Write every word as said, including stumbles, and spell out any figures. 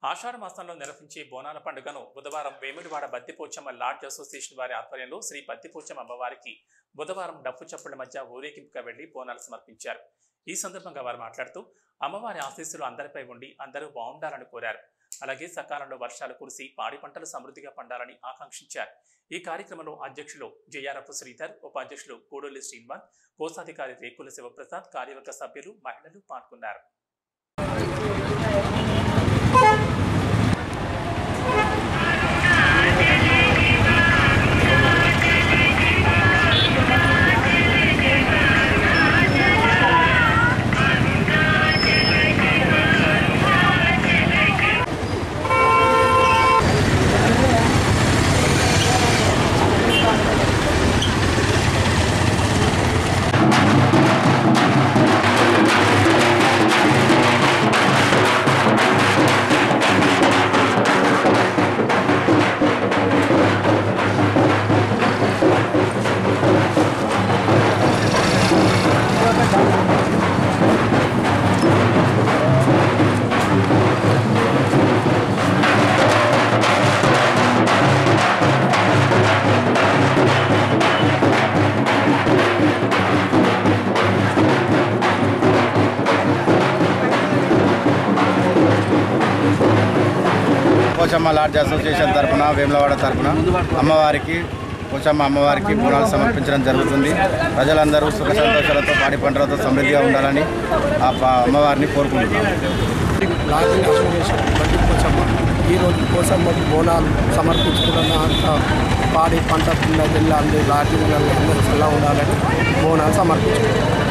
ఆషాఢ మాసంలో నిర్వహించే బోనాల పండుగను బుధవారం వేముడివాడ బత్తిపోచమ్మ లాడ్జ్ అసోసియేషన్ వారి ఆధ్వర్యంలో శ్రీ బత్తిపోచమ్మ అమ్మవారికి బుధవారం డప్పు చప్పుల మధ్య ఊరేగింపుగా వెళ్లి బోనాలు సమర్పించారు. ఈ సందర్భంగా వారు మాట్లాడుతూ అమ్మవారి ఆశీస్సులు అందరిపై ఉండి అందరూ బాగుండాలని కోరారు. అలాగే సకాలంలో వర్షాలు కురిసి పాడి పంటలు సమృద్ధిగా పండాలని ఆకాంక్షించారు. ఈ కార్యక్రమంలో అధ్యక్షులు జేఆర్ఎఫ్ శ్రీధర్, ఉపాధ్యక్షులు గూడూరి శ్రీనివాస్, కోశాధికారి రేకుల శివప్రసాద్, కార్యవర్గ సభ్యులు, మహిళలు పాల్గొన్నారు. పోచమ్మ లాడ్జ్ అసోసియేషన్ తరఫున వేములవాడ తరఫున అమ్మవారికి పోచమ్మ అమ్మవారికి బోనాలు సమర్పించడం జరుగుతుంది. ప్రజలందరూ సుఖ సంతోషాలతో పాడి పంటలతో సమృద్ధిగా ఉండాలని ఆ అమ్మవారిని కోరుకుంటున్నాం. లాడ్జ్ అసోసియేషన్ పోచమ్మ ఈరోజు పోచమ్మకి బోనాలు సమర్పించుకున్న అంత పాడి పంట కింద వెళ్ళాలి, లాడ్జీలలో అందరూ చల్లగా ఉండాలని బోనాలు సమర్పించుకుంటాం.